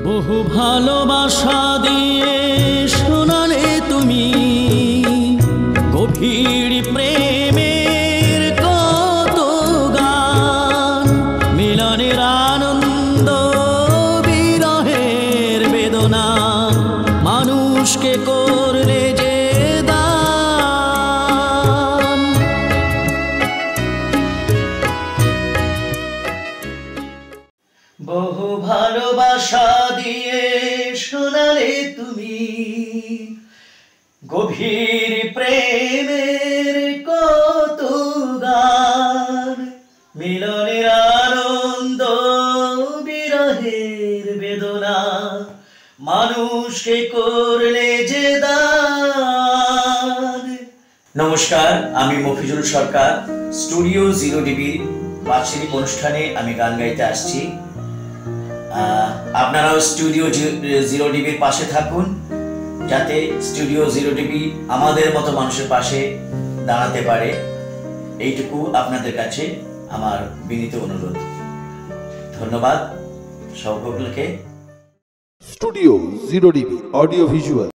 বহু ভালোবাসা দিয়ে শোনালে তুমি গভীর প্রেমের কত গান, মিলনের আনন্দ বিরহের বেদনা, মানুষকে করলে যে দান। বহু ভালোবাসা দিয়ে শোনালে তুমি গভীর প্রেমের কত গান, মিলনের আনন্দ বিরহের বেদনা, মানুষকে করলে যে দান। নমস্কার, আমি মফিজুল সরকার। স্টুডিও 0DB বার্ষিক অনুষ্ঠানে আমি গান গাইতে আসছি। আপনারাও স্টুডিও 0DBর পাশে থাকুন, যাতে স্টুডিও 0DB আমাদের মতো মানুষের পাশে দাঁড়াতে পারে। এইটুকু আপনাদের কাছে আমার বিনীত অনুরোধ। ধন্যবাদ সকলকে। Studio 0DB audio visual.